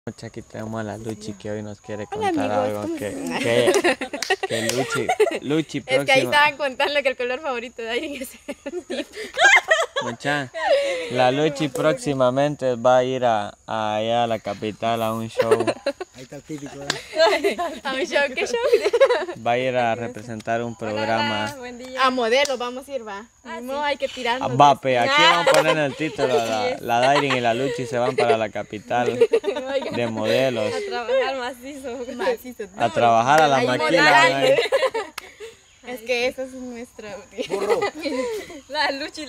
Aquí tenemos a la Luchi que hoy nos quiere contar algo que Luchi próxima. Es que ahí estaban contando que el color favorito de alguien es el tipo. Mucha, la Luchi próximamente va a ir allá a la capital a un show. Ahí está el típico. ¿A un show? ¿Qué show? Va a ir a representar un programa. Buen día. A modelos vamos a ir, va. No, hay que tirarnos. Vape, aquí vamos a poner en el título, la Dairin y la Luchi se van para la capital de modelos. A trabajar macizo. A trabajar a la máquina. Es que eso es nuestro... Burro. La Luchi.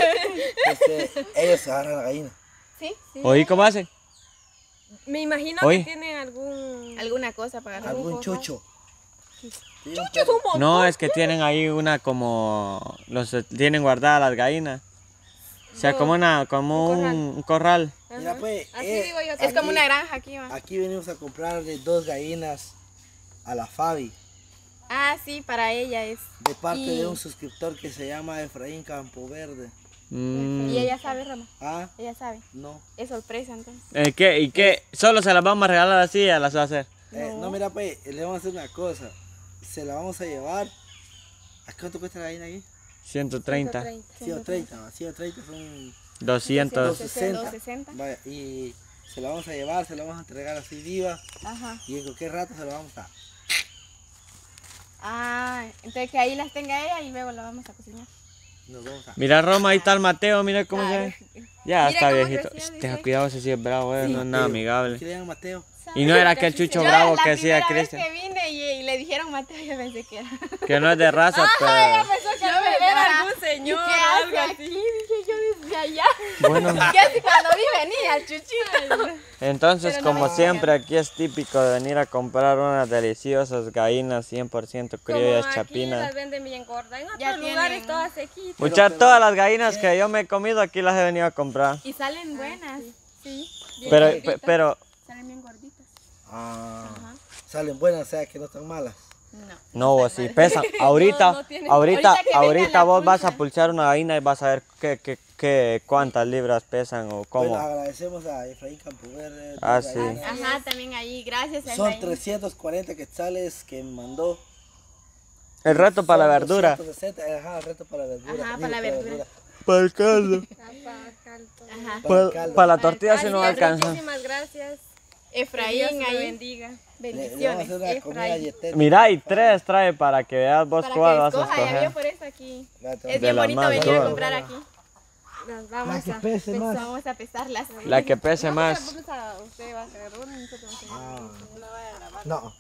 Ellos agarran la gallina. ¿Sí? ¿Oí cómo hacen? Me imagino Oye. que tienen alguna cosa para agarrar. Algún chucho. Chucho es un montón. No, es que tienen ahí una como... tienen guardadas las gallinas. O sea, como un corral. Mira pues, Así digo yo. Es como una granja aquí, va. Aquí venimos a comprarle 2 gallinas a la Fabi. Ah, sí, para ella es. De parte de un suscriptor que se llama Efraín Campoverde. Y ella sabe, Rama. Ah, Ella sabe. no. Es sorpresa, entonces. ¿Y qué? ¿Solo se las vamos a regalar así a las va a hacer? No, mira pues, le vamos a hacer una cosa. Se la vamos a llevar. ¿A cuánto cuesta la gallina aquí? 130. 130, ¿no? 130 son 200. 260. Vaya, y se la vamos a llevar, se la vamos a entregar así viva. Ajá. Y en cualquier rato se la vamos a... Ah, entonces que ahí las tenga ella y luego la vamos a cocinar. Nos vamos a... Mira Roma, ahí está el Mateo, mira cómo se ve. Ya Mira está cómo viejito. creció, Tenga dice. cuidado, ese sí es bravo, no es nada amigable. ¿Qué le llaman Mateo? Y no era aquel chucho bravo que decía La primera vez Cristian. que vine y le dijeron Mateo, yo pensé que era. Que no es de raza, pero... Pensó que era algún señor o ¿Qué algo hace así. aquí? Dije yo desde allá. Bueno, Y así cuando vi venía el chuchito. entonces como siempre aquí es típico de venir a comprar unas deliciosas gallinas 100% criollas Como aquí chapinas. las venden bien gordas. En Ya otros lugares tienen. todas sequitas. Muchas, todas las gallinas que yo me he comido aquí las he venido a comprar. Y salen buenas. Sí. Pero Salen bien gorditas. Ah, salen buenas, o sea que no están malas. No. no, así pesan. Ahorita, no tienen- Ahorita que venga ahorita la vos vas pulsa. a pulsar una gallina y vas a ver cuántas libras pesan o cómo. Bueno, agradecemos a Efraín Campoverde. Ah, sí. Ajá, también ahí, gracias a Son Efraín. 340 quetzales que me mandó. El reto para la Son verdura. 260, ajá, el reto para la verdura. Ajá, Digo, para la verdura. Para el caldo. Ajá. Para el caldo. Para la tortilla Ay, si no Dios, alcanza. Muchísimas gracias. Que Efraín Dios lo ahí. bendiga. Le vamos a Bendiciones. hacer una comida Efraín. dietética. Mira, y 3 trae para que veas vos Para cuál que vas a escoja, ya vio escoger. por eso aquí. Espérate, Es De bien la bonito más venir a dura. comprar aquí. Las La vamos que a... pese más. Vamos a pesarlas. La que pese más. Usted va a hacer una y nosotros vamos a hacer Ah, no.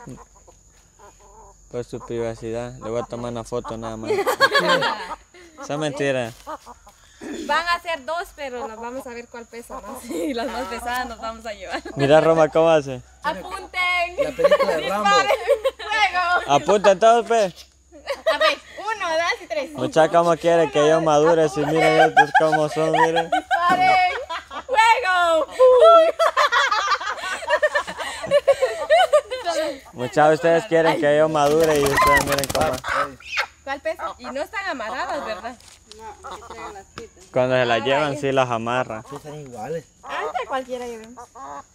Por su privacidad. Le voy a tomar una foto nada más. Esa es mentira. Van a ser 2, pero las vamos a ver cuál pesa más. Y las más pesadas nos vamos a llevar. Mira Roma cómo hace. ¡Apunten! La película de Rambo. ¡Fuego! Apunten todos, pe. A ver, 1, 2 y 3. Mucha como quiere que yo madure. Si miren estos cómo son, miren. ¡Paren! ¡Fuego! Muchas ustedes quieren que yo madure y ustedes miren cómo. ¿Cuál pesa? Y no están amarradas, ¿verdad? Cuando se las llevan sí las amarran. Sí, están iguales. Ahorita cualquiera llevemos.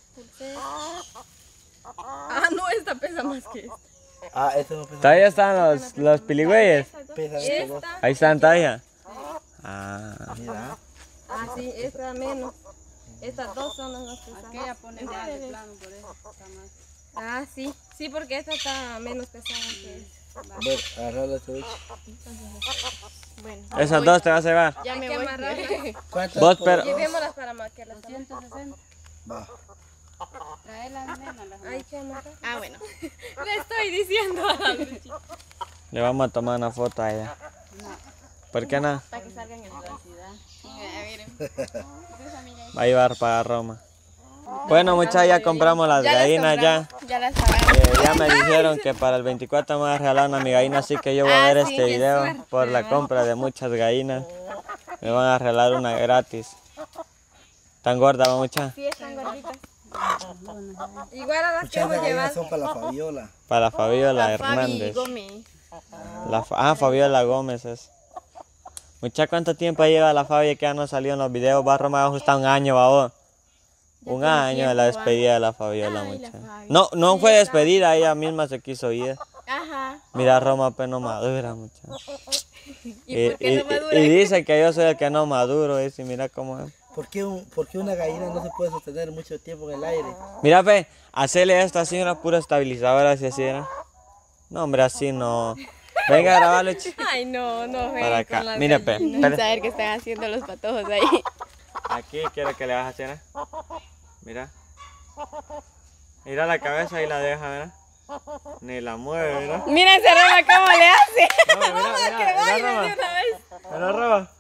Ah, no, esta pesa más que esta. Ah, este no pesa. Todavía están los piligüeyes. Pesa estos dos. Esta, Ahí están todavía. Ah. Mira. ah sí, esta menos. Estas 2 son las más pesadas. Ella pone ya de plano, por eso está más. Ah, sí, sí, porque esta está menos pesada que esta. A ver, agarrarla este bicho. Bueno, Esas dos te vas a llevar. ya me Hay que voy. amarrarlas. ¿Cuántas? Vos, por- pero- Llevémoslas para que las 160. Va. Trae las nenas, las Hay que amarrar. Ah, bueno. Le estoy diciendo a la Luchi. Le vamos a tomar una foto a ella. ¿Por qué no? Para que salgan en la ciudad. Miren. Va a llevar para Roma. Bueno, muchachos, ya compramos las Ya las gallinas ya. compramos, ya las pagamos. Ya me dijeron que para el 24 me van a regalar una mi gallina, así que yo voy a ver sí, este qué video por la compra de muchas gallinas. Me van a regalar una gratis. ¿Tan gorda, va mucha? Sí, están gorditas. Igual a las que Muchas hemos gallinas llevado. son para la Fabiola. Para Fabiola La Fabi Hernández. Gómez. Fabiola Gómez es. Mucha, ¿cuánto tiempo lleva la Fabi que ya no salió en los videos? Va a Roma, justo un año, va vos. un año de la despedida de la Fabiola, Ay, la muchacha. Fabi. No fue despedida, ella misma se quiso ir. Ajá. Mira, Roma pues no madura, muchacha. ¿Y por qué no madura? Y dice que yo soy el que no maduro, dice, mira cómo es. ¿Por qué una gallina no se puede sostener mucho tiempo en el aire? Mira, ve, hacerle a esta señora pura estabilizadora, si así era. No, hombre, así no. Venga a grabarlo, Ay, no, no, para ven con acá. las Mira, pe, gallinas. espere. Saber qué están haciendo los patojos ahí. Aquí quiero que le vas a hacer, ¿eh? Mira. Mira la cabeza y la deja, ¿verdad? Ni la mueve, ¿verdad? Mira ese Roma cómo le hace. No, mira, Roma. Mira, Roma.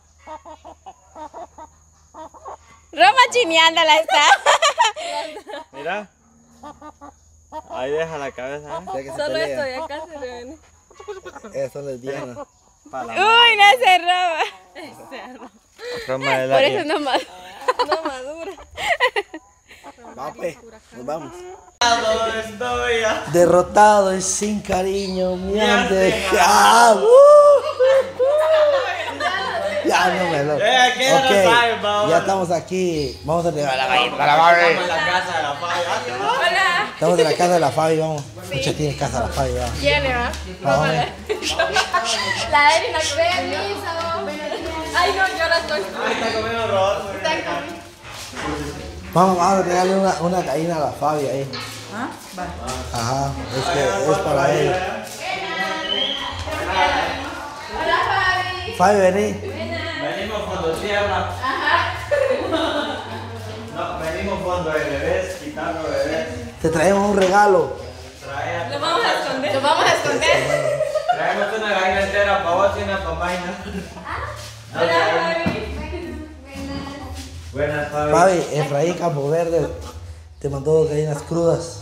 Roma chineándola está. Mira. Ahí deja la cabeza, ¿eh? Ya que se Solo esto pelea. de acá se le ven. Ellas son lesbianas. Para la Uy, no se Roma. Roma de la Por eso no más. No madura. Va pues, nos vamos. Estoy ya. Derrotado y sin cariño me han dejado. Ya no me lo. ¿qué no sabe, Ok, Paola? ya estamos aquí. Vamos a entregar la gallina a la Fabi. Estamos en la casa de la Fabi. Estamos en la casa de la Fabi, vamos. Mucha tiene casa la Fabi, vamos. ¿Quién le va? Vamos. La Erina, permiso. Ay, no, yo la estoy. Está comiendo arroz. Vamos a entregarle una gallina a la Fabi ahí. ¿Ah? Va. Ajá, es para él. Fabi, vení. Venimos cuando tierra. No, venimos cuando hay bebés, quitando bebés. Te traemos un regalo. Lo vamos a esconder. Lo vamos a esconder. Traemos una gallina entera para vos y una para Maina. Buenas, Fabi. Fabi, Efraín Campo Verde te mandó 2 gallinas crudas.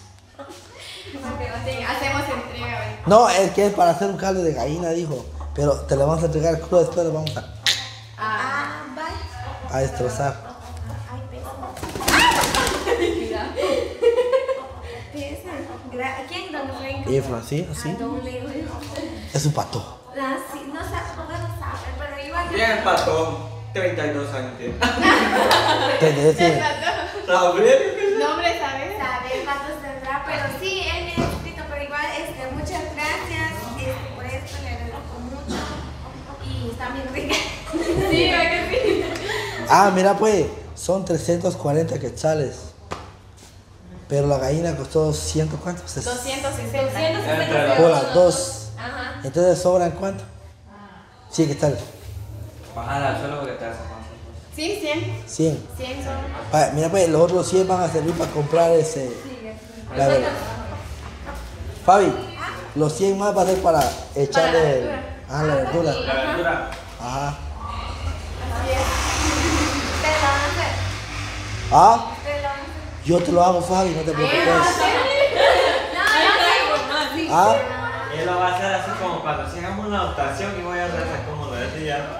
Hacemos entrega, güey. No, es que es para hacer un caldo de gallina, dijo. Pero te la vamos a entregar cruda, después la vamos a destrozar. ¿Quién no lo ve? Efra, ¿sí? ¿Así? Doble, güey. Es un pato. Sí, no sé, no sabe, pero igual. Bien, pato. 32 años tiene. No, hombre, ¿sabes? Sabe cuántos tendrá, pero sí, él me ha escrito, pero igual, muchas gracias por esto, le agradezco mucho. Y está bien rica. Sí, ¿verdad que sí? Ah, mira pues, son 340 quetzales. Pero la gallina costó 100, ¿cuánto? 260. Por las 2. Ajá. Entonces sobran ¿cuánto? 100 quetzales. Bajala, solo porque te hace más. Sí, 100. 100. 100 son. Mira pues, los otros 100 van a servir para comprar ese. La verdad. Fabi, los 100 más va a ser para echarle la verdura. La verdura. Ajá. Ustedes lo van a hacer. Ah, Ustedes lo van a hacer. yo te lo hago, Fabi, no te preocupes. Sí. Ah, Él lo va a hacer así como cuando si hagamos una adaptación y voy a hacer así como lo decía.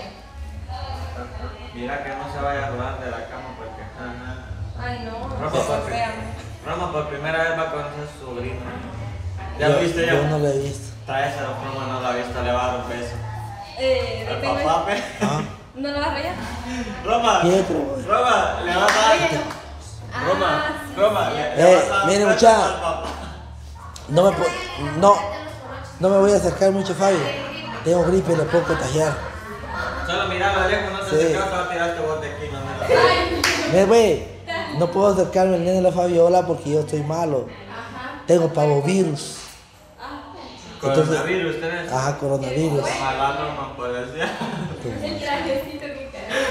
Mira que no se vaya a rodar de la cama porque. Ay, no. Roma por primera vez va a conocer a su sobrino. ¿Ya yo, lo viste ya? yo no lo he visto. Tráeselo, Roma no lo ha visto, le va a dar un beso. Lo Al tengo ahí. papá, pe. Ah, ¿No lo vas a rayar? Roma, Pietro. Roma, le vas a dar. Roma, le vas a dar mire, un beso muchacha. al papá. No me voy a acercar mucho, Fabi. Tengo gripe y le puedo contagiar. Solo mirarlo de lejos, no te Sí. acercas, te va a tirar este bote aquí, no me la. Mira, güey, no puedo acercarme al nene de la Fabiola porque yo estoy malo. Tengo pavovirus. Coronavirus, tenés. Ajá, coronavirus. Ojalá Roma, pues decía. El trajecito que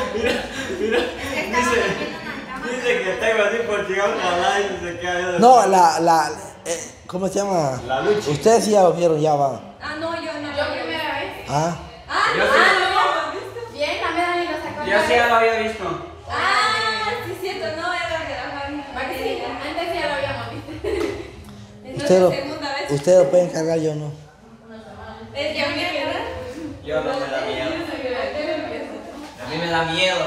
Dice que tengo así por llegar a hablar y se queda. No, ¿cómo se llama? La lucha. Ustedes sí ya lo vieron, ya va. Ah, no, yo no. Yo primera vez. Ah, Yo sí, Bien, la medalla lo sacó. yo sí ya lo había visto. Ah, sí, cierto, no era de la Fabi. ¿Va que sí? Antes ya lo habíamos visto. Es ustedes nuestra segunda vez. ustedes lo pueden cargar, yo no. Es que a mí me queda. Yo no me da miedo. A mí me da miedo.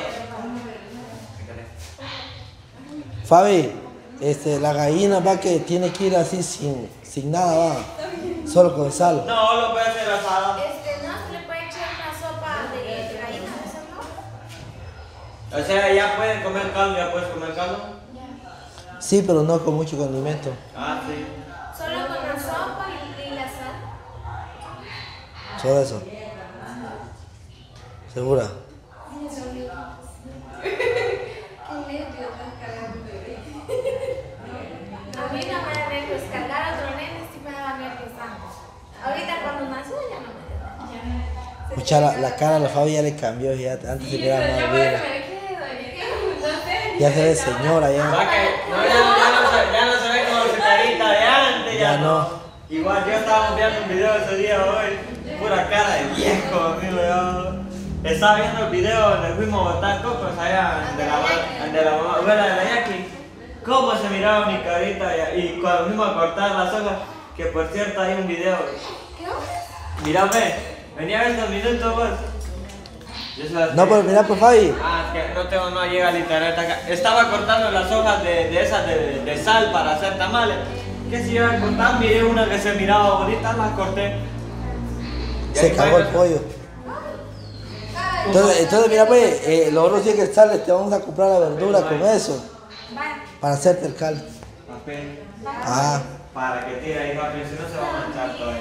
Fabi, la gallina va que tiene que ir así sin nada, va. Solo con sal. No, lo puede hacer asado. No se le puede echar una sopa de gallina, ¿eso no? O sea, ya pueden comer caldo, ya puedes comer caldo. Sí, pero no con mucho condimento. Ah, sí. Solo con la sopa y la sal. Solo eso. ¿Segura? A mí no me da nervios, cargar a otro nene sí me daba nervios antes. Ahorita cuando nació ya no me da. Escucha, la cara a la Fabi ya le cambió, ya antes se miraba más Yo bien. me quedo, no sé. Ya se ve señora, ya. Va que, no, ya no se ve como su carita de antes, Ya no. Igual yo estaba viendo un video ese día hoy, pura cara de viejo, amigo. Yo estaba viendo el video donde fuimos a botar cocos allá de la abuela de la Jackie. Cómo se miraba mi carita y cuando fuimos a cortar las hojas, que por cierto hay un video. Mira, ve, venía a ver 2 minutos vos. No, pero mira, pues Fabi. Ah, que no llega el internet acá. Estaba cortando las hojas de esas de sal para hacer tamales. Que si iba a cortar, miré una que se miraba bonita, las corté. Se cagó el pollo. Entonces mira, pues, los otros días que sales te vamos a comprar la verdura con eso. Para hacerte el caldo. Papel. Ah, Para que tire ahí rápido, si no se va a manchar todo.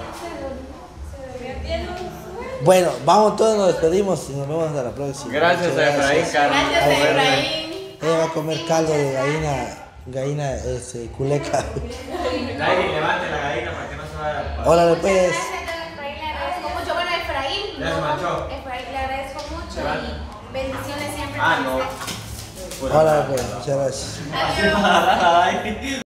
bueno, vamos todos, nos despedimos y nos vemos hasta la próxima. Gracias Muchas a Efraín, Carmen. Gracias, Efraín. Ella va a comer caldo de gallina culeca. Alguien levante la gallina para que no se vaya a Órale Muchas pues. gracias, don Efraín, le agradezco mucho. Bueno, Efraín. Ya se manchó. Efraín, le agradezco mucho y bendiciones siempre. Ah, para no. usted. Órale pues, muchas gracias. Adiós. Ay.